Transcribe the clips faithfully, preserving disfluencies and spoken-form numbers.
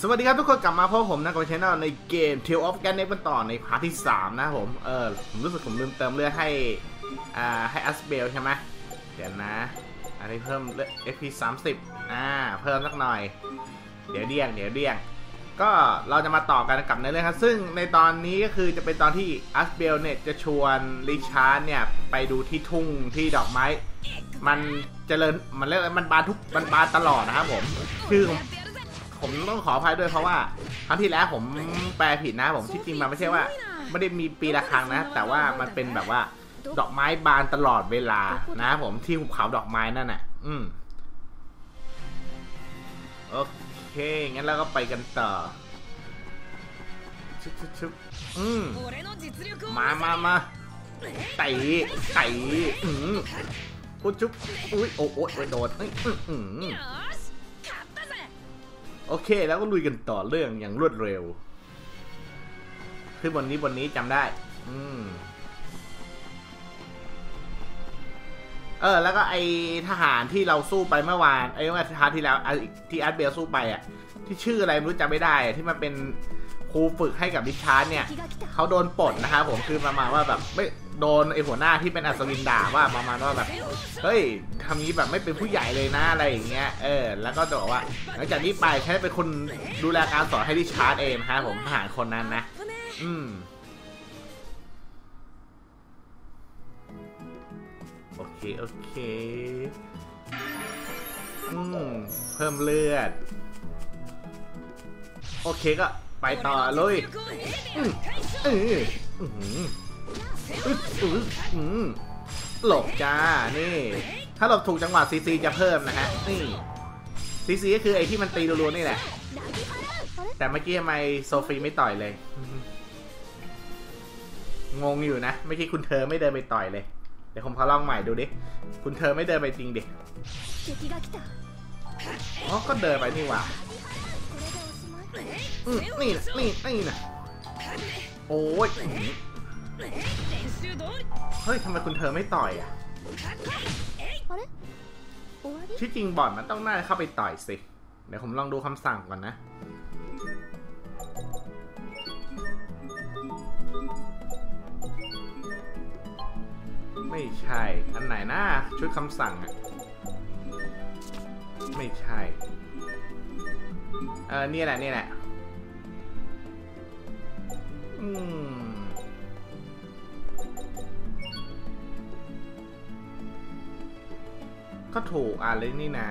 สวัสดีครับทุกคนกลับมาพบผมนะกับช่องในเกม Tale of Ganex กันต่อในพาร์ทที่สามนะผมเออผมรู้สึกผมลืมเติมเลือดให้อ่าให้อัสเบลใช่ไหมเดี๋ยวนะอันนี้เพิ่มเลือด เอฟ พี สามสิบอ่าเพิ่มสักหน่อยเดี๋ยวเดี่ยงเดี๋ยวเดี่ยงก็เราจะมาต่อกันกับในเรื่องครับซึ่งในตอนนี้ก็คือจะเป็นตอนที่อัสเบลเนี่ยจะชวนริชาร์ดเนี่ยไปดูที่ทุ่งที่ดอกไม้มันเจริญมันเรียกมันบานทุกมันบานตลอดนะครับผมคือผมต้องขออภัยด้วยเพราะว่าครั้งที่แล้วผมแปลผิดนะผมที่จริงมันไม่ใช่ว่าไม่ได้มีปีละครั้งนะแต่ว่ามันเป็นแบบว่าดอกไม้บานตลอดเวลานะผมที่หุบเขาดอกไม้นั่นน่ะอืมโอเคงั้นเราก็ไปกันต่อชุบชุบชุบอืมมามามาไต่ไต่อืมอุ๊ยชุบอุ้ยโอ้โอ้ยโดดอืมอืมโอเคแล้วก็ลุยกันต่อเรื่องอย่างรวดเร็วคือบนนี้บนนี้จำได้อืมเออแล้วก็ไอทหารที่เราสู้ไปเมื่อวานไอ้เมื่อทหารที่แล้วที่อัสเบลสู้ไปอ่ะที่ชื่ออะไรไม่รู้จำไม่ได้ที่มันเป็นครูฝึกให้กับริชาร์ดเนี่ยเขาโดนปลดนะครับผมคือประมาณว่าแบบไม่โดนไอหัวหน้าที่เป็นอัศวินด่าว่าประมาณว่าแบบเฮ้ยทำนี้แบบไม่เป็นผู้ใหญ่เลยนะอะไรอย่างเงี้ยเออแล้วก็จะบอกว่าหลังจากนี้ไปแค่เป็นคนดูแลการสอนให้ริชาร์ดเองนะครับผมทหารคนนั้นนะอืมโอเคโอเคอืมเพิ่มเลือดโอเคก็ไปต่อเลยอืมอืมอืมอืมอืมหลบจ้านี่ถ้าหลบถูกจังหวะซีซีจะเพิ่มนะฮะนี่ซีซีก็คือไอ้ที่มันตีรัวๆนี่แหละแต่เมื่อกี้ทำไมโซฟีไม่ต่อยเลยงงอยู่นะไม่ใช่คุณเธอไม่เดินไปต่อยเลยเดี๋ยวผมขอลองใหม่ดูดิคุณเธอไม่เดินไปจริงดิอ๋อก็เดินไปนี่หว่าอืมนี่นะนี่นี่นะโอ้ยเฮ้ยทำไมคุณเธอไม่ต่อยอ่ะที่จริงบอดมันต้องน่าเข้าไปต่อยสิเดี๋ยวผมลองดูคำสั่งก่อนนะไม่ใช่อันไหนนะชุดคำสั่งอ่ะไม่ใช่เออนี่แหละนี่แหละอืมก็ถูกอ่านเลยนี่นา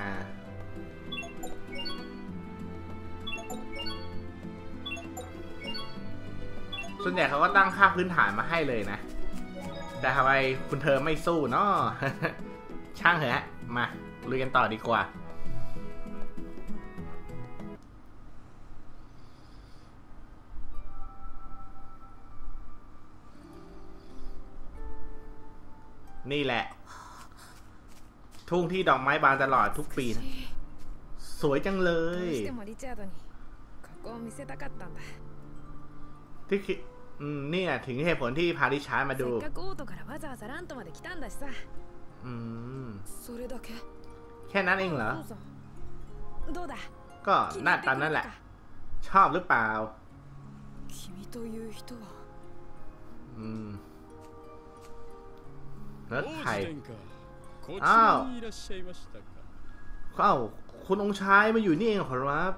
ส่วนใหญ่เขาก็ตั้งค่าพื้นฐานมาให้เลยนะแต่ทำไมคุณเธอไม่สู้เนาะ ช่างเหอะมาลุยกันต่อดีกว่านี่แหละทุ่งที่ดอกไม้บานตลอดทุกปีนะสวยจังเลยที่คิดอืมนี่แหละถึงเหตุผลที่พาริชาร์ดมาดูอืมแค่นั้นเองเหรอก็หน้าตานั่นแหละชอบหรือเปล่าอืมแล้วใครอ้าวอ้าวคุณองค์ชายมาอยู่นี่เองเหรอครับ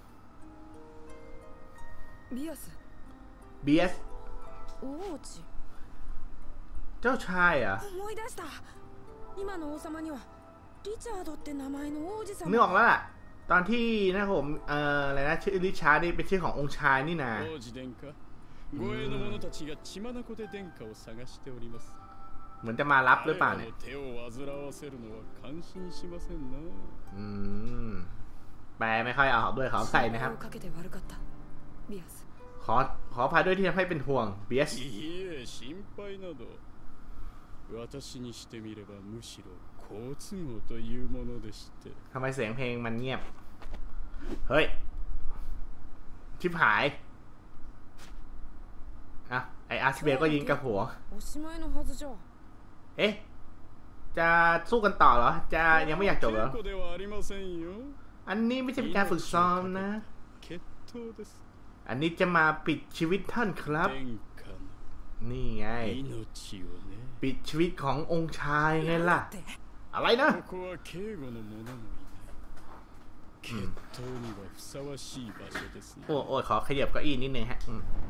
เบียสเจ้าชายอ่ะนึกออกแล้วล่ะตอนที่นะผมเอ่ออะไรนะชื่อริชาร์ดนี่เป็นชื่อขององค์ชายนี่นะเหมือนจะมารับหรือเปล่าเนี่ยอืมแปลไม่ค่อยเอาด้วยขอใส่นะครับขอขออภัยด้วยที่ทำให้เป็นห่วงเบียสทำไมเสียงเพลงมันเงียบเฮ้ยชิบหายอ่ะไออาร์สเบลก็ยิงกับหัวเอ๊ะจะสู้กันต่อเหรอจะยังไม่อยากจบเหรออันนี้ไม่ใช่เป็นการฝึกซ้อมนะอันนี้จะมาปิดชีวิตท่านครับนี่ไงปิดชีวิตขององค์ชายไงล่ะอะไรนะโอ้โอ้ขอขยับเก้าอี้นิดนึงฮะ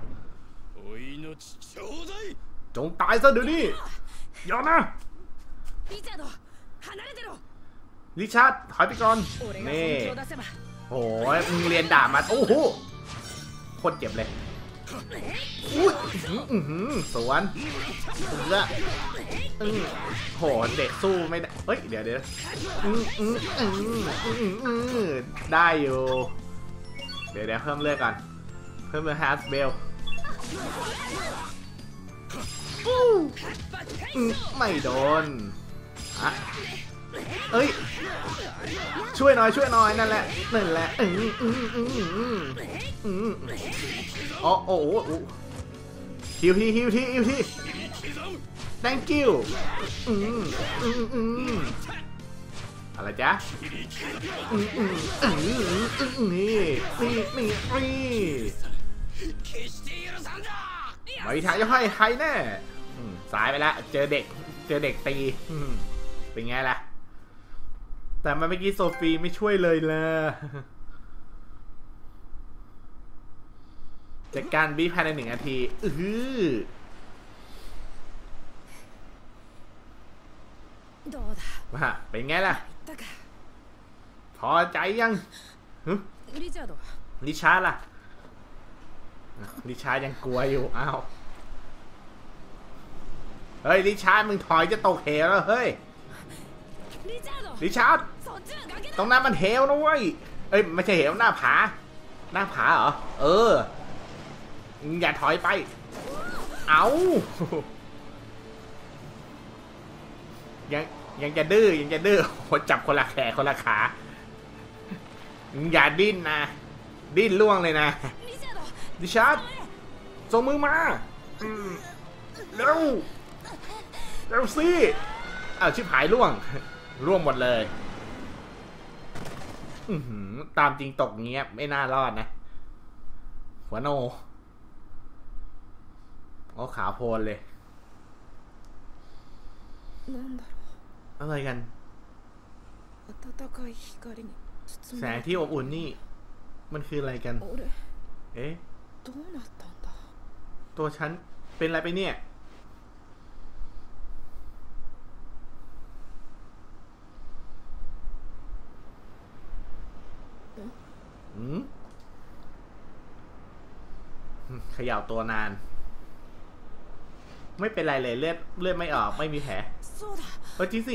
จงตายซะเดี๋ยวนี้อย่านะริชาร์ดถอยไปก่อนนี่โอ้ยมึงเรียนด่ามาโอ้โหโคตรเจ็บเลยอุ้ยสวนเลือโหเด็กสู้ไม่ได้เฮ้ยเดี๋ยวเดี๋ยวได้อยู่เดี๋ยวเดี๋ยวเพิ่มเลือดก่อนเพิ่มเลือดฮาร์สเบลไม่โดนอะเอ้ยช่วยหน่อยช่วยหน่อยนั่นแหละนั่นแหละอืมอืมอืมอืมอืมโอ้โอ้โอ้ฮิวทีฮิวทีฮิวที thank you อืมอืมอืมอะไรจ๊ะอืมอืมอืมอืมนี่นี่นี่นี่ไม่ทางจะให้ใครแน่สายไปแล้วเจอเด็กเจอเด็กตีเป็นไงล่ะแต่เมื่อกี้โซฟีไม่ช่วยเลยเลยจัดการบีภายในหนึ่งนาทีอือว่าเป็นไงล่ะพอใจยังลิชาร์ล่ะลิชาร์ยังกลัวอยู่อ้าวเฮ้ยลิชาร์มึงถอยจะตกเหวแล้วเฮ้ยริชาร์ดตรงนั้นมันเหวนะเว้ยเอ้ยไม่ใช่เหวหน้าผาหน้าผาเหรอเอออย่าถอยไปเอายังยังจะดื้อยังจะดื้อคนจับคนละแขนคนละขาอย่าดิ้นนะดิ้นล่วงเลยนะริชาร์ดส่งมือมาเร็วเร็วสิอ้าวชิบหายล่วงร่วมหมดเลยตามจริงตกเงี้ยไม่น่ารอดนะหัวโนโอ้ขาวโพลนเลยอะไรกันแสงที่อบอุ่นนี่มันคืออะไรกันเอ๊ะตัวฉันเป็นอะไรไปเนี่ยเขย่าตัวนานไม่เป็นไรเลยเลือดเลือดไม่ออกไม่มีแผลเฮ้ยจริงสิ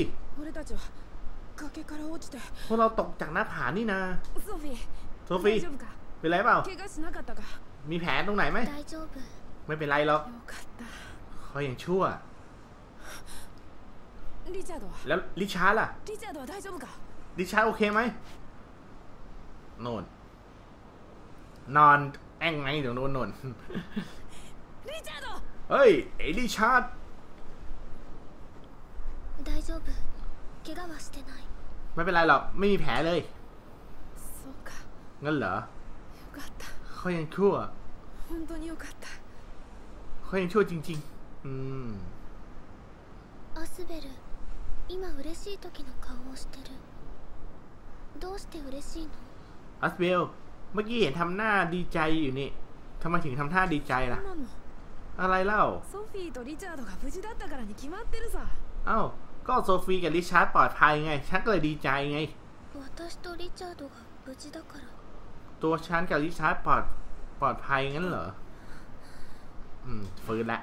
พวกเราตกจากหน้าผานี่นะโซฟีเป็นไรเปล่ามีแผลตรงไหนไหมไม่เป็นไรหรอกเขายังชั่วแล้วลิชาร์ล่ะลิชาร์โอเคไหมโน่นนอนแอ่งไงเดี๋ยวโน่นโน่นเฮ้ยเอลิชาร์ดไม่เป็นไรหรอกไม่มีแผลเลยงั้นเหรอเขายังชั่วเขายังชั่วจริงๆอืมアスベル今嬉しい時の顔をしてるどうして嬉しいのอัสเบลเมื่อกี้เห็นทำหน้าดีใจอยู่นี่ทำไมถึงทำท่าดีใจล่ะอะไรเล่าโซฟีกับริชาร์ดが無事だったからに決まってるさเอ้าก็โซฟีกับริชาร์ดปลอดภัยไงฉันก็เลยดีใจไง私とリチャードが無事だからตัวฉันกับริชาร์ดปลอดปลอดภัยงั้นเหรออืมฟื้นละ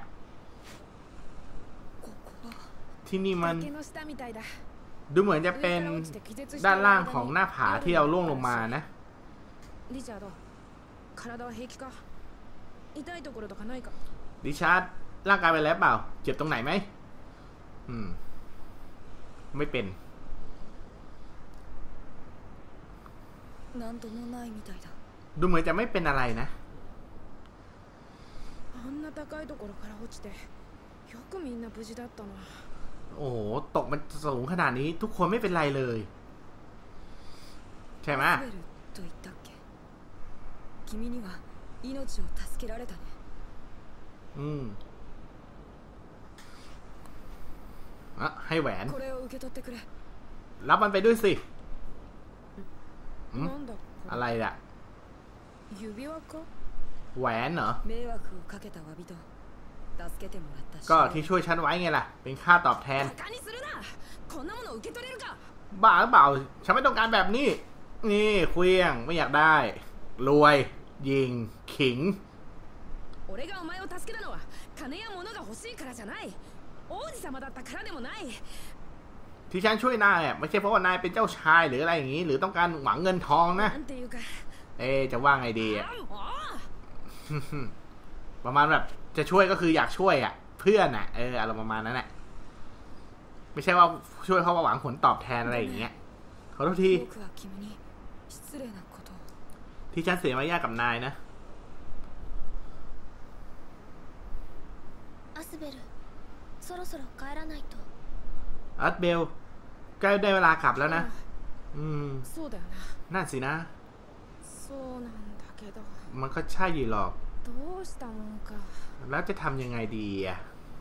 ที่นี่มันดูเหมือนจะเป็นด้านล่างของหน้าผาที่เราล่วงลงมานะริชาร์ดร่างกายเป็นแล้วเปล่าเจ็บตรงไหนไหมอืมไม่เป็นดูเหมือนจะไม่เป็นอะไรนะโอ้โหตกมันสูงขนาดนี้ทุกคนไม่เป็นไรเลยใช่ไหม君には命を助けられたね。 อืมอ่ะให้แหวนこれを受け取ってくれ。 รับมันไปด้วยสิอืมなんだこれ。 อะไรล่ะ指輪か。 แหวนเหรอ迷惑をかけた詫びと助けてもらったし。 ก็ที่ช่วยฉันไว้ไงล่ะ เป็นค่าตอบแทนバカにするな。こんなもの受け取れるか。 บ้าหรือเปล่า ฉันไม่ต้องการแบบนี้ นี่เคลี้ยงไม่อยากได้ รวย ยิง ขิง俺がお前を助けたのは金や物が欲しいからじゃない。王子様だったからでもない。 ที่ฉันช่วยนายอ่ะไม่ใช่เพราะว่านายเป็นเจ้าชายหรืออะไรอย่างนี้ หรือต้องการหวังเงินทองนะなんていうか。 เอ๊ะจะว่าไงดีอ่ะあもうประมาณแบบจะช่วยก็คืออยากช่วยอ่ะ เพื่อนอ่ะเอออารมณ์ประมาณนั้นแหละไม่ใช่ว่าช่วยเพราะว่าหวังผลตอบแทนอะไรอย่างเงี้ยขอโทษที僕は君に失礼なことを。 ที่ฉันเสียมารยาทกับนายนะアスベル、そろそろ帰らないと。 อัสเบลใกล้ได้เวลากลับแล้วนะ อืมそうだよな。 นั่นสินะそうなんだけど。 มันก็ใช่อยู่หรอกどうしたもんか。 แล้วจะทำยังไงดีอ่ะ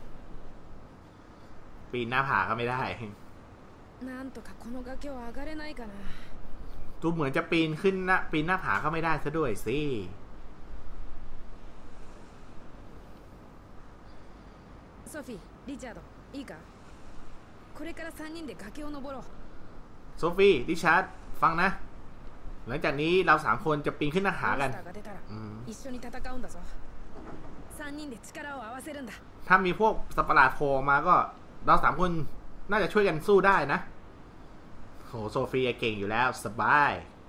ปีนหน้าผาก็ไม่ได้なんとかこの崖を上がれないかな。 ดูเหมือนจะปีนขึ้นนะปีนหน้าผาก็ไม่ได้ซะด้วยสิソフィー、リチャード、いいか。これからさんにんで崖を登ろう。 โซฟีดิชาร์ดฟังนะ หลังจากนี้เราสามคนจะปีนขึ้นหน้าผาモンกันスターが出たらอืม一緒に戦うんだぞ。さんにんで力を合わせるんだ。 ถ้ามีพวกสัตว์ประหลาดโผล่มาก็เราสามคนน่าจะช่วยกันสู้ได้นะโหโซฟีเก่งอยู่แล้วสบาย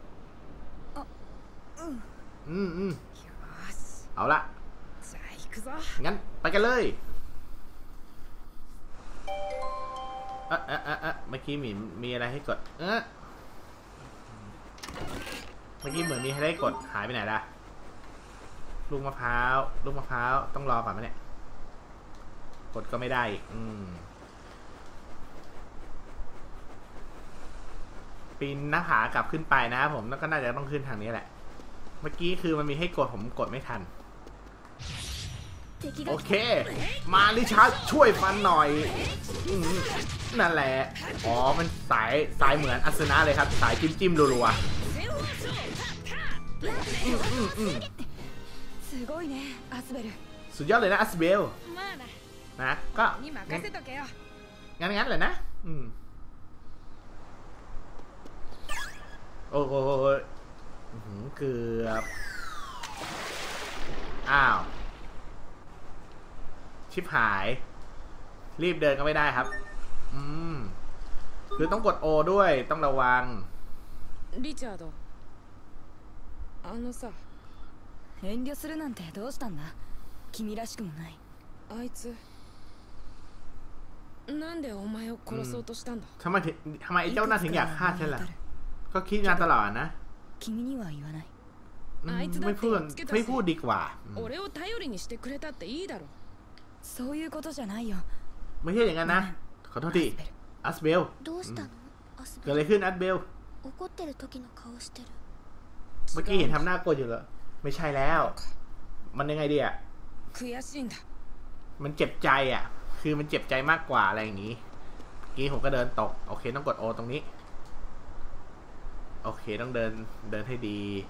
うん。 อืมอืมよし。 เอาละじゃあ行くぞ。 งั้นไปกันเลยเอ๊ะเอ๊ะเอ๊ะเอ๊ะเมื่อกี้มีมีอะไรให้กดเอ๊ะเมื่อกี้เหมือนมีให้ได้กดหายไปไหนล่ะลูกมะพร้าวลูกมะพร้าวต้องรอก่อนไหมเนี่ยกดก็ไม่ได้อีกอืมปีนหน้าผากลับขึ้นไปนะครับผมแล้วก็น่าจะต้องขึ้นทางนี้แหละเมื่อกี้คือมันมีให้กดผมกดไม่ทันโอเคมาลิชาร์ดช่วยฟันหน่อยอืมนั่นแหละอ๋อมันสายสายเหมือนอัสนะเลยครับสายจิ้มจิ้มรัวๆอืมอืมอืมすごいね、アスベル。 สุดยอดเลยนะอัสเบลまあな。 นะก็に任งั้นせとけよ。 งั้นงั้นเลยนะอืมโอ้โหอื้อหือเกือบอ้าวชิบหายรีบเดินก็ไม่ได้ครับอืมคือต้องกดโอด้วยต้องระวังリチャード。あのさ。 遠慮するなんてどうしたんだ。君らしくもない。 あいつ。なんでお前を殺そうとしたんだ。 ทำไมถึงทำไมไอ้เจ้าหน้าถึงอยากฆ่าฉันล่ะก็คิดงานตลอดนะ君には言わない。 อืมไม่พูดไม่พูดดีกว่าอืม俺を頼りにしてくれたっていいだろ。 そういうことじゃないよ。 ไม่ใช่อย่างนั้นนะขอโทษทีอัสเบลどうしたの、アスเกิดベอะไรル。 ขึ้นอัสเบล怒ってる時の顔してる。 เมื่อกี้เห็นทำหน้ากลัวอยู่เหรอไม่ใช่แล้ว มันยังไงดีอ่ะ悔しいんだ。 มันเจ็บใจอ่ะ คือมันเจ็บใจมากกว่าอะไรอย่างนี้เมื่อกี้ผมก็เดินตกโอเคต้องกดโอตรงนี้โอเคต้องเดินเดินให้ดี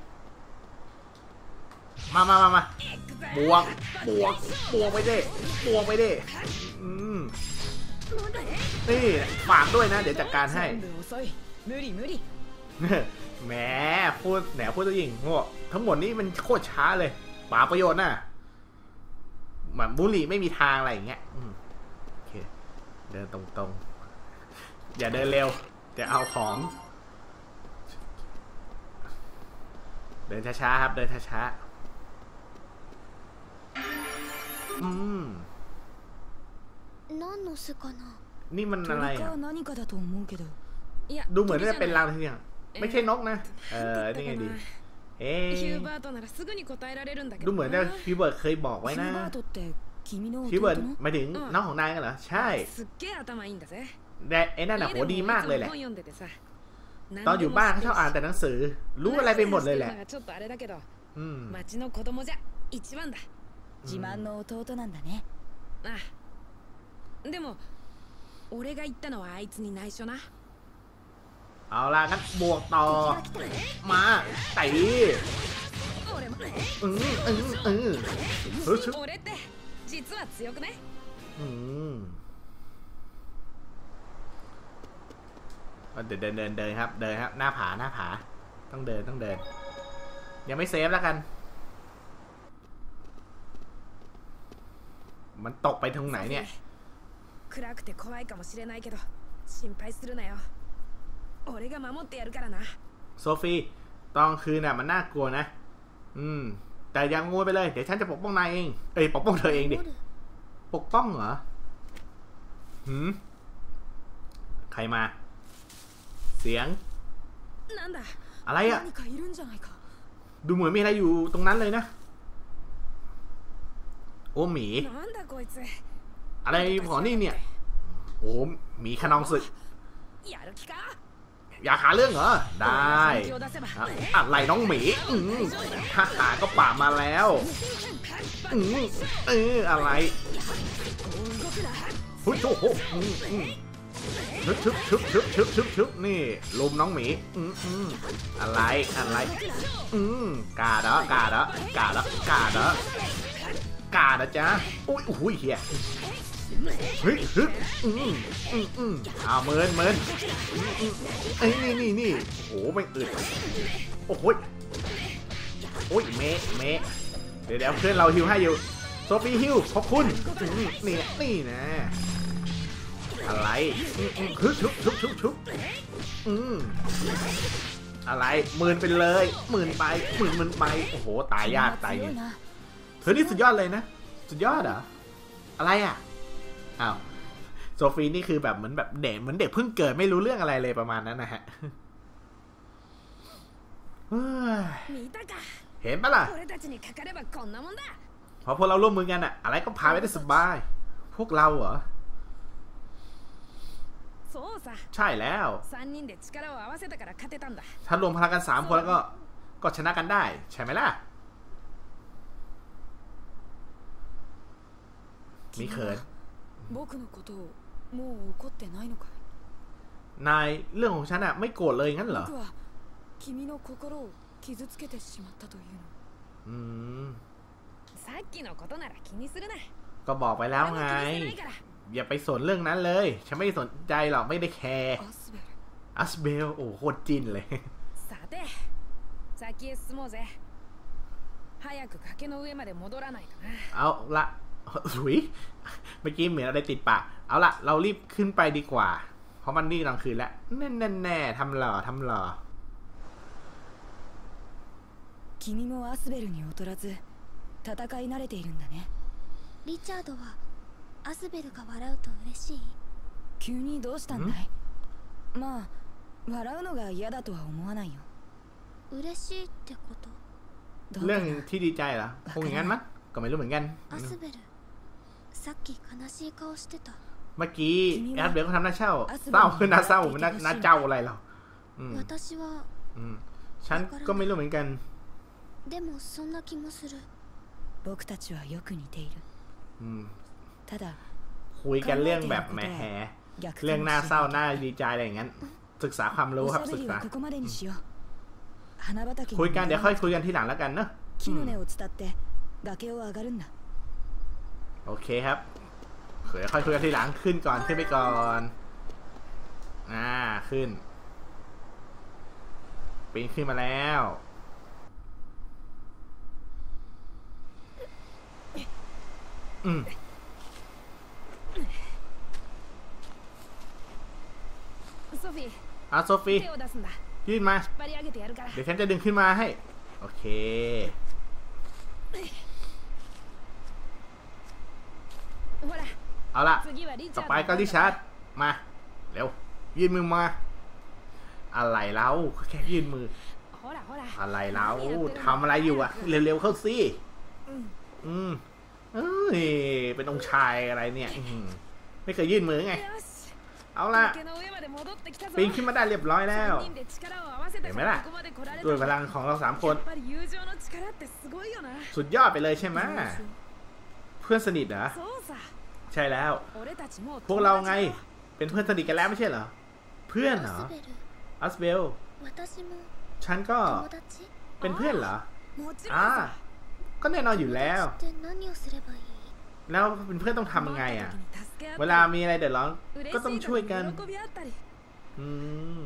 มามามามาบวกบวกบวกไปดิบวกไปดิอืมนี่ฝากด้วยนะเดี๋ยวจัดการให้全部遅い。無理無理。 แหมพูดแหนพูดตัวหญิงโง่ทั้งหมดนี้มันโคตรช้าเลยป่าประโยชน์น่ะแบบบุหรี่ไม่มีทางอะไรอย่างเงี้ยอืมโอเคเดินตรงๆอย่าเดินเร็วจะเอาของ เดินช้าๆครับเดินช้าๆอืม何の巣かな。 นี่มันอะไร鳥อ่ะか何かだと思うけど。 いや。 ดูเหมือนจะเป็นラรังทีเดียวไม่ใช่นกนะเออนี่ไงดีเอ๊ะヒューバートならすぐに答えられるんだけดูどเหมือนจะฮิวเบิร์ตเคยบอกไว้ヒュนะーバートって君のฮิวเบิร์ต弟の。 หมายถึงน้องของนายกันเหรอใช่すっげえ頭いいんだぜ。 แต่ไอ้นั่นน่ะโหดีมากเลยแหละ本読んでてさ。 ตอนอยู่บ้านเขาชอบอ่านแต่หนังสือรู้อะไรไปหมดเลยแหละちょっとあれだけどอืม町の子供じゃ一番だ。 自慢の弟なんだね。 ああ。でも俺が言ったのはあいつに内緒な。 เอาล่ะงั้นบวกต่อมาตี俺もอืมอืมอืมเฮ้ยชึบ俺って実は強くね。 อืมเดินเดินเดินเดินครับเดินครับหน้าผาหน้าผาต้องเดินต้องเดินยังไม่เซฟแล้วกันมันตกไปทางไหนเนี่ย暗くて怖いかもしれないけど心配するなよ。俺が守ってやるからな。 โซฟีตอนคืนน่ะมันน่ากลัวนะ อืมแต่ยังงูไปเลยเดี๋ยวฉันจะปกป้องนายเองเอ้ยปกป้องเธอเองดิปกป้องเหรอหืมใครมาเสียงなんだอะไรอะ何かいるんじゃないか。 ดูเหมือนมีอะไรอยู่ตรงนั้นเลยนะโอ้หมีなんだこいつ。 อะไรของนี่เนี่ยโอ้หมีขนองศึกやる気か。 อยากหาเรื่องเหรอได้อะอะไรน้องหมีอืมทหารก็ป่ามาแล้วอืมเอออะไรโอ้โหอืมอืมชึบชึบชึบชึบชึบชึบนี่ลุมน้องหมีอืมอืมอะไรอะไรอืมกาดอกาดอกาดอกาดอกาดะจ๊ะอุ้ยอุ้ยเฮียเฮ้ยฮึอืมอืมอืมอ้าวเมินเมินไอ้นี่นี่นี่โอ้โหไม่อึดโอ้โหโอ้ยเมะเมะเดี๋ยวเดี๋ยวเพื่อนเราฮิวให้อยู่โซฟีฮิวขอบคุณนี่นี่นะอะไรฮึชุบชุบชุบชุบอืมอะไรหมื่นไปเลยหมื่นไปหมื่นหมื่นไปโอ้โหตายยากตายเนี่ยเธอนี่สุดยอดเลยนะสุดยอดเหรออะไรอ่ะอ้าวโซฟีนี่คือแบบเหมือนแบบเด็กเหมือนเด็กเพิ่งเกิดไม่รู้เรื่องอะไรเลยประมาณนั้นนะฮะเห็นปะล่ะพอพวกเราร่วมมือกันอะอะไรก็พาไปได้สบายพวกเราเหรอใช่แล้วถ้ารวมพลังกันสามคนแล้วก็ก็ชนะกันได้ใช่ไหมล่ะมีเขินนายเรื่องของฉันอะไม่โกรธเลยงั้นเหรออืมก็บอกไปแล้วไงอย่าไปสนเรื่องนั้นเลยฉันไม่สนใจหรอกไม่ได้แคร์อัสเบลโอ้โคตรจินเลยเอาละหุยเมื่อกี้เหมือนอะไรติดปากเอาละเรารีบขึ้นไปดีกว่าเพราะมันนี่กลางคืนแล้วแน่แน่แน่ทำหล่อทำหล่อ君もアスベルに劣らず戦い慣れているんだね。 リチャードはアスベルが笑うと嬉しい。 急にどうしたんだい？まあ笑うのが嫌だとは思わないよ。 嬉しいってこと。 เรื่องที่ดีใจเหรอคงอย่างนั้นมั้งก็ไม่รู้เหมือนกันアスベルさっき悲しい顔してた。 เมื่อกี้แอดเบลก็ทำหน้าเศร้าเศร้าคือหน้าเศร้าหน้าหน้าเจ้าอะไรหรอ私はฉันก็ไม่รู้เหมือนกันでもそんな気もする。 僕たちはよく似ている。ただคุยกันเรื่องแบบแหมเรื่องหน้าเศร้าหน้าดีใจอะไรอย่างนั้นศึกษาความรู้ครับศึกษาคุยกันเดี๋ยวค่อยคุยกันทีหลังแล้วกันเนอะโอเคครับเดี๋ยวค่อยคุยกันทีหลังขึ้นก่อนขึ้นไปก่อนอ่าขึ้นปีนขึ้นมาแล้วอืมอ่ะโซฟียื่นมาเดี๋ยวฉันจะดึงขึ้นมาให้โอเคเอาล่ะต่อไปก็ริชาร์ดมาเร็วยื่นมือมาอะไรแล้วแค่ยื่นมืออะไรแล้วทำอะไรอยู่อะเร็วๆเข้าสิอืมเอ้ยเป็นองค์ชายอะไรเนี่ยไม่เคยยื่นมือไงเอาล่ะปีนขึ้นมาได้เรียบร้อยแล้วเห็นไหมล่ะด้วยพลังของเราสามคนสุดยอดไปเลยใช่ไหมเพื่อนสนิทเหรอใช่แล้วพวกเราไงเป็นเพื่อนสนิทกันแล้วไม่ใช่เหรอเพื่อนเหรออัสเบลฉันก็เป็นเพื่อนเหรออ่าก็แน่นอนอยู่แล้วแล้วเป็นเพื่อนต้องทำยังไงอ่ะเวลามีอะไรเดือดร้อนก็ต้องช่วยกันอืม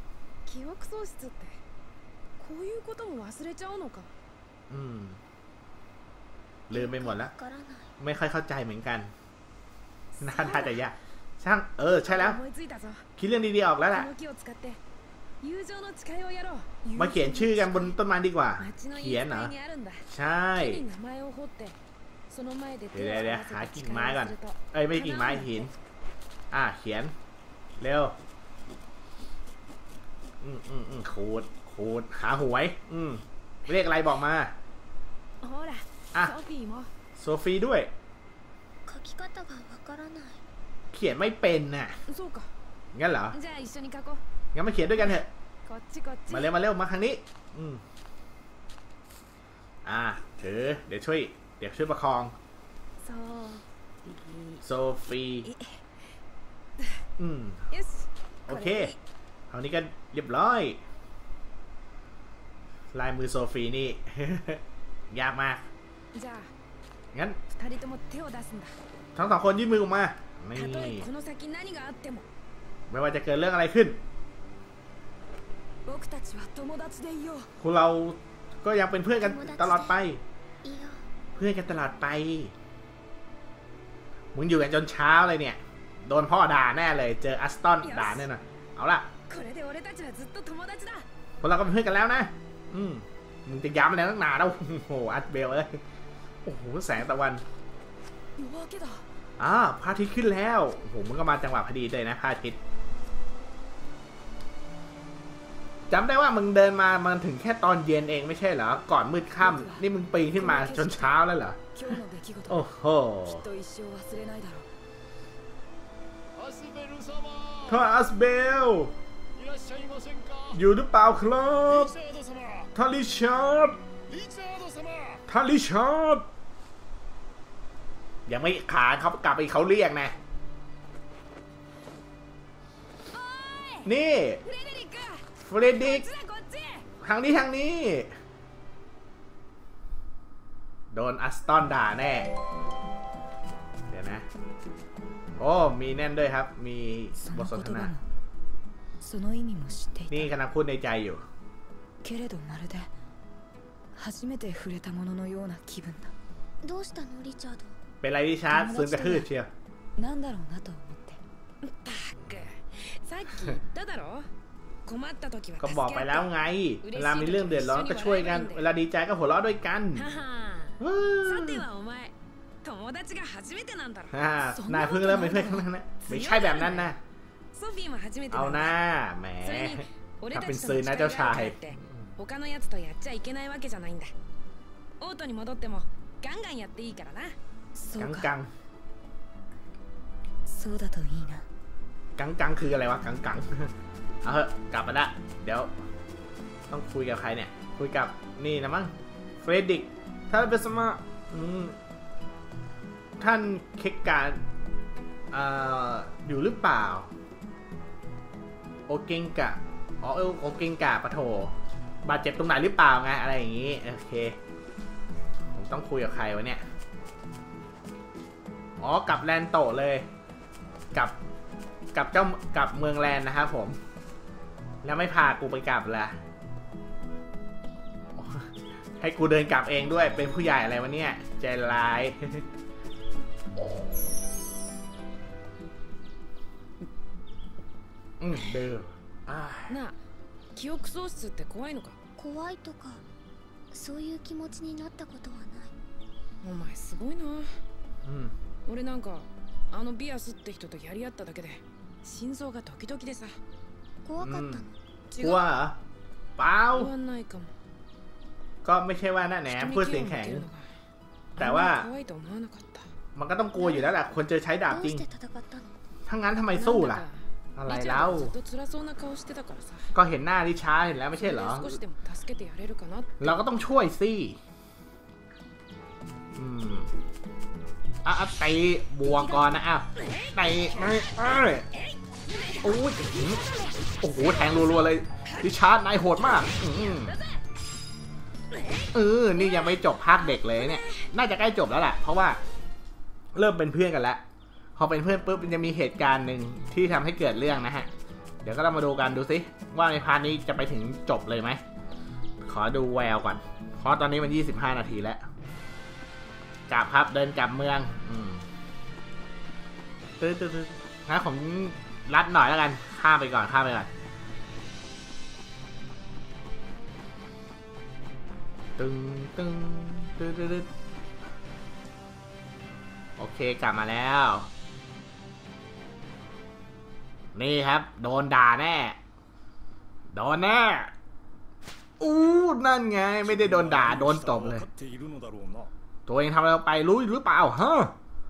อืมลืมไปหมดแล้วไม่ค่อยเข้าใจเหมือนกันน่าจะยากช่างเออใช่แล้วคิดเรื่องดีๆออกแล้วแหละมาเขียนชื่อกันบนต้นไม้ดีกว่าเขียนเหรอใช่เดี๋ยวเดี๋ยวหากิ่งไม้ก่อนเอ้ยไม่กิ่งไม้หินอ่ะเขียนเร็วอืมอืมอืมขูดขูดหาหวยอืมเรียกอะไรบอกมาอ่ะโซฟีด้วยเขียนไม่เป็นน่ะงั้นเหรองั้นมาเขียนด้วยกันเถอะมาเร็วมาเร็วมาทางนี้อืมอ่ะถือเดี๋ยวช่วยเดี๋ยวช่วยประคองโซฟีอืมโอเคเอานี้กันเรียบร้อยลายมือโซฟีนี่ ยากมากงั้นทั้งสองคนยื่นมือออกมานี่ไม่ว่าจะเกิดเรื่องอะไรขึ้นพวกเราก็ยังเป็นเพื่อนกันตลอดไปเพื่อนกันตลอดไปมึงอยู่กันจนเช้าเลยเนี่ยโดนพ่อด่าแน่เลยเจออัสตันด่าแน่นอนเอาล่ะพวกเราก็เป็นเพื่อนกันแล้วนะอืมมึงจะย้ำอะไรตั้งนานแล้วโอ้โหอัสเบลเอ้ยโอ้โหแสงตะวันอ่าพระอาทิตย์ขึ้นแล้วโอ้โหมันก็มาจังหวะพอดีเลยนะพระอาทิตย์จำได้ว่ามึงเดินมามันถึงแค่ตอนเย็นเองไม่ใช่เหรอก่อนมืดค่ำนี่มึงปีนขึ้นมาจนเช้าแล้วเหรอโอ้โหท่านอัสเบลอยู่หรือเปล่าครับท่านริชาร์ดท่านริชาร์ดยังไม่ขาเขากลับไปเขาเรียกนะนี่เฟรดริกทางนี้ทางนี้โดนอัสตันด่าแน่เดี๋ยวนะโอ้มีแน่นด้วยครับมีบทสนทนานี่กำลังพูดในใจอยู่เป็นไรดิชาร์ดซึมกระทืบเชียวก็บอกไปแล้วไงเวลามีเรื่องเดือดร้อนก็ช่วยกันเวลาดีใจก็หัวเราะด้วยกันนายเพิ่งเริ่มเป็นเพื่อนครั้งนั้นนะไม่ใช่แบบนั้นนะเอาหน้าแหมถ้าเป็นซื้อนะเจ้าชายกังกังกังกังคืออะไรวะกังกังเอาเถอะกลับมาละเดี๋ยวต้องคุยกับใครเนี่ยคุยกับนี่นะมั้งเฟรดริกท่านเป็นสมาท่านเค้กการอ่าอยู่หรือเปล่าโอเกงกะอ๋อโอเกงกะปะโถบาดเจ็บตรงไหนหรือเปล่าไงอะไรอย่างงี้โอเคผมต้องคุยกับใครวะเนี่ยอ๋อกับแลนโตเลยกับกับเจ้ากับเมืองแลนนะครับผมแล้วไม่พากูไปกลับละให้กูเดินกลับเองด้วยเป็นผู้ใหญ่อะไรวะเนี่ยใจร้ายอืมเดิมなあ記憶喪失って怖いのか怖いとかそういう気持ちになったことはないお前すごいなうん俺なんかあのビアスって人とやり合っただけで心臓がドキドキでさ怖かったのกลัวเหรอเปล่าないかもก็ไม่ใช่ว่าน่าแหนมพูดเสียงแข็งแต่ว่ามันก็ต้องกลัวอยู่แล้วแหละคนเจอใช้ดาบจริงถ้างั้นทำไมสู้ล่ะอะไรเล่าก็เห็นหน้าริชาร์ดเห็นแล้วไม่ใช่เหรอเราก็ต้องช่วยสิอืมอ่ะไปบวกก่อนนะอ่ะไปไม่เอ้ยโอ้ยโอ้โหแทงรัวๆเลยริชาร์ดนายโหดมากเออนี่ยังไม่จบภาคเด็กเลยเนี่ยน่าจะใกล้จบแล้วแหละเพราะว่าเริ่มเป็นเพื่อนกันแล้วพอเป็นเพื่อนปุ๊บมันจะมีเหตุการณ์หนึ่งที่ทำให้เกิดเรื่องนะฮะเดี๋ยวก็ต้องมาดูกันดูสิว่าในพาร์ทนี้จะไปถึงจบเลยไหมขอดูแววก่อนเพราะตอนนี้มันยี่สิบห้านาทีแล้วกลับครับเดินกลับเมืองอืมตื้อตื้อตื้องั้นผมรัดหน่อยแล้วกันข้ามไปก่อนข้ามไปก่อนตึงตึงตื้อตื้อตื้อโอเคกลับมาแล้วนี่ครับโดนด่าแน่โดนแน่อู้นั่นไงไม่ได้โดนด่าโดนตบเลยตัวเองทำอะไรไปรู้หรือเปล่าฮะ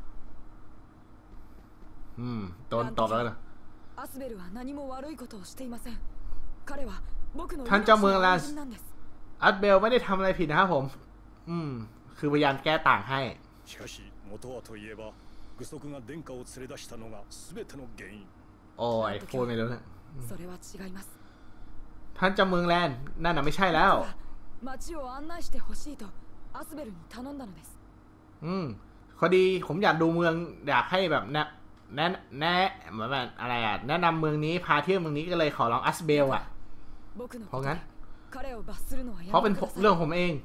อืมโดนตบแล้วนะท่านเจ้าเมืองลาสอัสเบลไม่ได้ทำอะไรผิดนะครับผมอืมคือพยายามแก้ต่างให้โอ้ยพูดไม่รู้นะท่านเจ้าเมืองแลนด์นั่นน่ะไม่ใช่แล้วอืมพอดีผมอยากดูเมืองอยากให้แบบแนะแนะแนะเหมือนแบบอะไรอ่ะแนะนำเมืองนี้พาเที่ยวเมืองนี้ก็เลยขอร้องอัสเบลอ่ะเพราะงั้นเพราะเป็นเรื่องผมเอง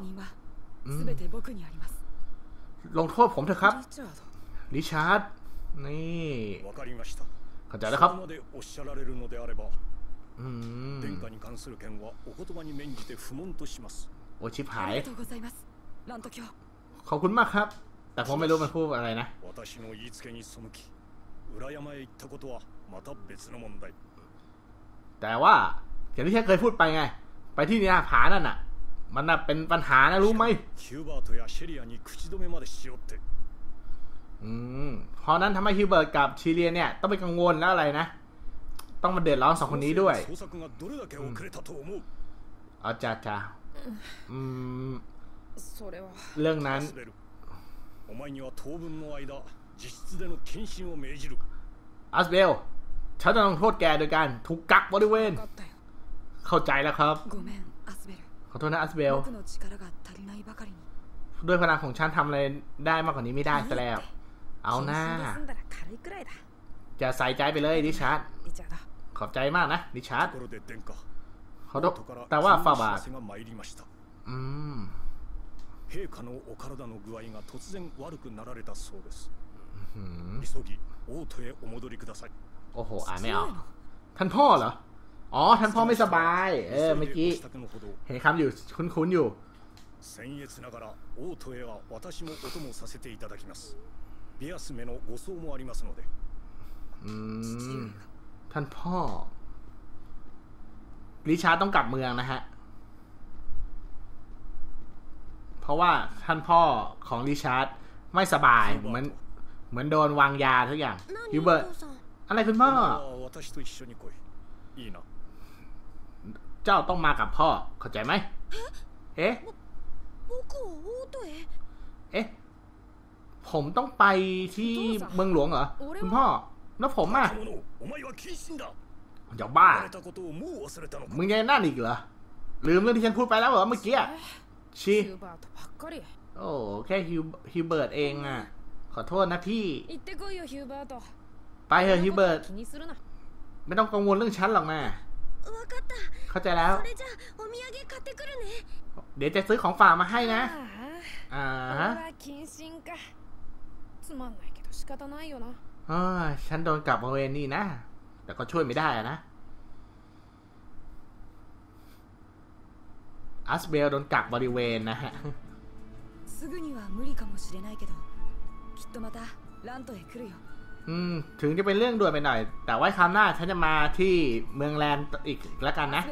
ลงโทษผมเถอะครับริชาร์ดนี่เข้าใจแล้วครับอืมโอชิบหายขอบคุณมากครับแต่ผมไม่รู้มันพูดอะไรนะแต่ว่าอย่างที่ฉันเคยพูดไปไงไปที่นี่ผานั่นน่ะมันน่ะเป็นปัญหานะรู้ไหมอืมเพราะนั้นทำให้ฮิวเบิร์ตกับชิเลียเนี่ยต้องไปกังวลแล้วอะไรนะต้องมาเดือดร้อนสองคนนี้ด้วยเอาจ้าจ้าอืมเรื่องนั้นอัสเบลฉันจะลงโทษแกโดยการถูกกักบริเวณเข้าใจแล้วครับขอโทษนะอัสเบลด้วยพลังของฉันทำอะไรได้มากกว่านี้ไม่ได้ซะแล้วเอาหน้าจะใส่ใจไปเลยริชาร์ดขอบใจมากนะริชาร์ดขอโทษแต่ว่าฟาบาอืมโอ้โหอ่านไม่ออกท่านพ่อเหรออ๋อท่านพ่อไม่สบายเออเมื่อกี้เห็นคำอยู่คุ้นๆอยู่อืมท่านพ่อริชาร์ดต้องกลับเมืองนะฮะเพราะว่าท่านพ่อของริชาร์ดไม่สบายเหมือนเหมือนโดนวางยาทุกอย่างฮิวเบิร์ตอะไรคุณพ่อเจ้าต้องมากับพ่อเข้าใจไหมเอ๊ะเอ๊ะผมต้องไปที่เมืองหลวงเหรอคุณพ่อแล้วผมอ่ะอย่าบ้ามึงยังนั่นอีกเหรอลืมเรื่องที่ฉันพูดไปแล้วเหรอเมื่อกี้ชีโอ้แค่ฮิวฮิวเบิร์ตเองอ่ะขอโทษนะพี่ไปเถอะฮิวเบิร์ตไม่ต้องกังวลเรื่องฉันหรอกนะเข้าใจแล้วเดี๋ยวจะซื้อของฝากมาให้นะอ่าฮะฉันโดนกลับบริเวณนี้นะแต่ก็ช่วยไม่ได้นะอัสเบลโดนกักบริเวณนะฮะอืมถึงจะเป็นเรื่องด่วนไปหน่อยแต่ว่าคราวหน้าฉันจะมาที่เมืองแลนด์อีกแล้วกันนะ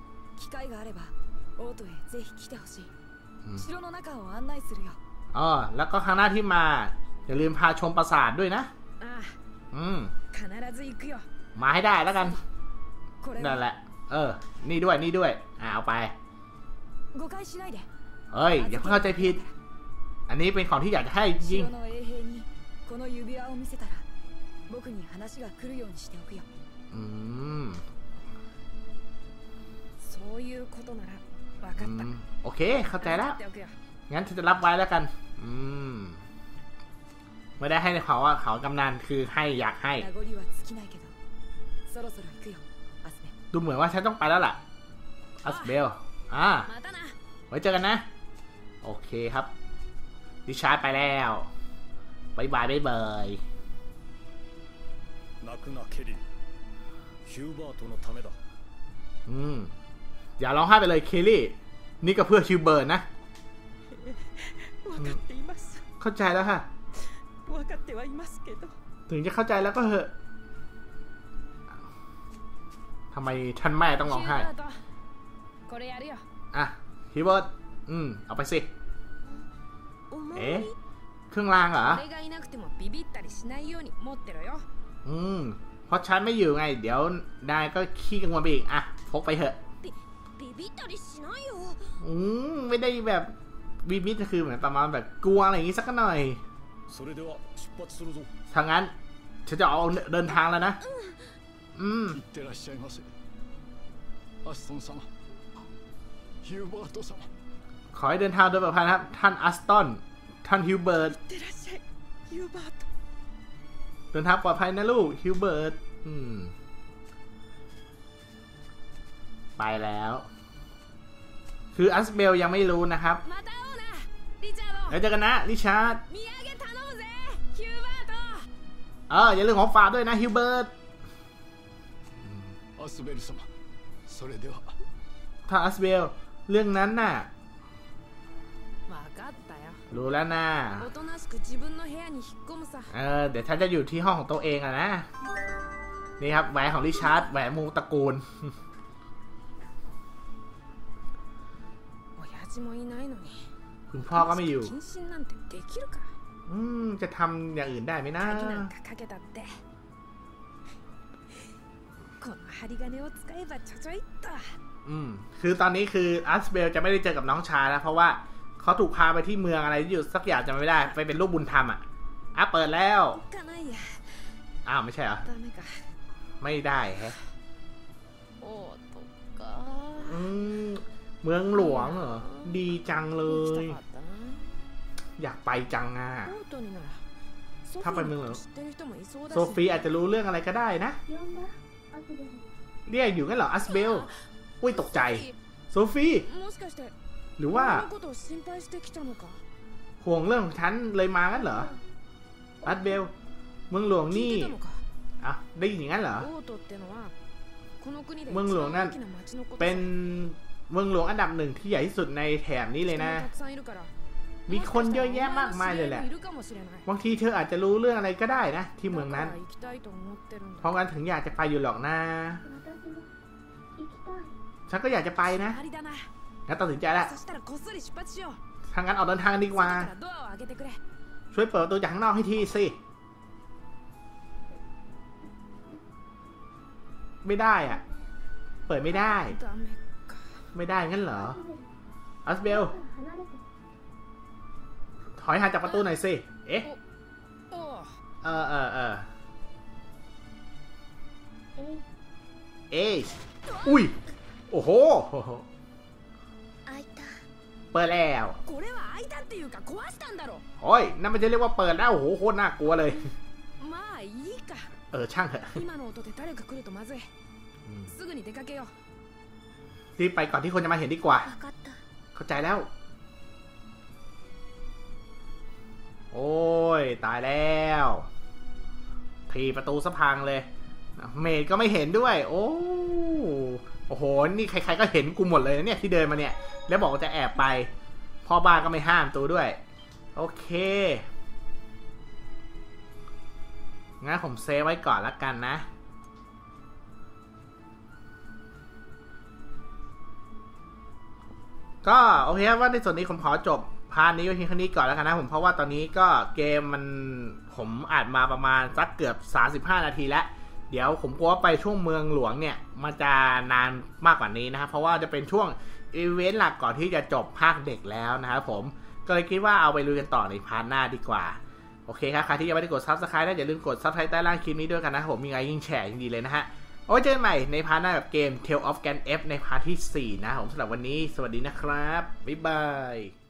อ๋อแล้วก็ครั้งหน้าที่มาอย่าลืมพาชมปราสาทด้วยนะอืมมาให้ได้แล้วกันนั่นแหละเออนี่ด้วยนี่ด้วยอ่าเอาไปเฮ้ยอย่าเพิ่งเข้าใจผิดอันนี้เป็นของที่อยากจะให้จริงอืมโอเคเข้าใจแล้วงั้นฉันจะรับไว้แล้วกันอืมไม่ได้ให้เขาว่าเขากำนันคือให้อยากให้ดูเหมือนว่าฉันต้องไปแล้วล่ะอัสเบลอ่าไว้เจอกันนะโอเคครับดิชาร์ดไปแล้วบายบายบายบายอืมอย่าร้องไห้ไปเลยเคลลี่นี่ก็เพื่อชิวเบิร์นนะเข้าใจแล้วค่ะถึงจะเข้าใจแล้วก็เหอะทำไมท่านแม่ต้องร้องไห้อ่ะฮิวเบิร์ตอืมเอาไปสิเอ๊ะเครื่องรางเหรออืมเพราะฉันไม่อยู่ไงเดี๋ยวนายก็ขี้กังวลไปอีกอ่ะพกไปเถอะอืมไม่ได้แบบบีบิก็คือเหมือนประมาณแบบกลัวอะไรอย่างงี้สักหน่อยถ้างั้นฉันจะเอาเดินทางแล้วนะอืมขอให้เดินทางโดยปลอดภัยนะครับท่านอัสตันท่านฮิวเบิร์ตเดินทางปลอดภัยนะลูกฮิวเบิร์ตอืมไปแล้วคืออัสเบลยังไม่รู้นะครับแล้วเจอกันนะริชาร์ดเอออย่าลืมของฝากด้วยนะฮิวเบิร์ตถ้าอัสเบลเรื่องนั้นน่ะรู้แล้วนะเออเดี๋ยวฉันจะอยู่ที่ห้องของตัวเองอะนะนี่ครับแหวนของริชาร์ดแหวนมูตระกูลคุณพ่อก็ไม่อยู่อืมจะทำอย่างอื่นได้ไหมนะอืมคือตอนนี้คืออัสเบลจะไม่ได้เจอกับน้องชายแล้วเพราะว่าเขาถูกพาไปที่เมืองอะไรที่อยู่สักอย่างจะไม่ได้ไปเป็นลูกบุญธรรมอ่ะอ่ะเปิดแล้วอ้าวไม่ใช่เหรอไม่ได้แฮะอืมเมืองหลวงเหรอดีจังเลยอยากไปจังอ่ะถ้าไปเมืองหลวงโซฟีอาจจะรู้เรื่องอะไรก็ได้นะเรียกอยู่งั้นเหรออัสเบลอุ้ยตกใจโซฟีหรือว่าห่วงเรื่องของฉันเลยมางั้นเหรออัสเบลเมืองหลวงนี่อ่ะได้ยินอย่างนั้นเหรอเมืองหลวงนั่นเป็นเมืองหลวงอันดับหนึ่งที่ใหญ่ที่สุดในแถบนี้เลยนะมีคนเยอะแยะมากมายเลยแหละบางทีเธออาจจะรู้เรื่องอะไรก็ได้นะที่เมืองนั้นเพราะงั้นถึงอยากจะไปอยู่หรอกนะฉันก็อยากจะไปนะงั้นตัดสินใจแล้วทางงั้นออกเดินทางดีกว่าช่วยเปิดประตูจากข้างนอกให้ทีสิไม่ได้อ่ะเปิดไม่ได้ไม่ได้งั้นเหรออัสเบลถอยห่างจากประตูหน่อยสิเอ๊ะเออเออเออเอ๊ะอุ้ยโอ้โหเปิดแล้วโอ้ยนั่นมันจะเรียกว่าเปิดแล้วโอ้โหโคตรน่ากลัวเลยเออช่างเถอะรีบไปก่อนที่คนจะมาเห็นดีกว่าเข้าใจแล้วโอ้ยตายแล้วทีประตูสะพังเลยเมดก็ไม่เห็นด้วยโอ้โอ้โหนี่ใครๆก็เห็นกูหมดเลยเนี่ยที่เดินมาเนี่ยแล้วบอกว่าจะแอบไปพ่อบ้านก็ไม่ห้ามตัวด้วยโอเคงั้นผมเซฟไว้ก่อนละกันนะก็โอเคว่าในส่วนนี้ผมขอจบพาร์ทนี้ไว้เพียงแค่นี้ก่อนแล้วกันนะผมเพราะว่าตอนนี้ก็เกมมันผมอัดมาประมาณสักเกือบสามสิบห้านาทีแล้วเดี๋ยวผมกลัวว่าไปช่วงเมืองหลวงเนี่ยมันจะนานมากกว่านี้นะครับเพราะว่าจะเป็นช่วงอีเวนต์หลักก่อนที่จะจบภาคเด็กแล้วนะครับผมก็เลยคิดว่าเอาไปลุยกันต่อในพาร์ทหน้าดีกว่าโอเคครับใครที่ยังไม่ได้กด ซับสไครบ์ นะอย่าลืมกด ซับสไครบ์ ใต้ล่างคลิปนี้ด้วยกันนะครับผมมีไงยิ่งแชร์ยิ่งดีเลยนะฮะเอาไว้เจอกันใหม่ในพาร์ทหน้ากับเกม Tales of Gan F ในพาร์ทที่สี่นะผมสำหรับวันนี้สวัสดีนะครับบ๊ายบาย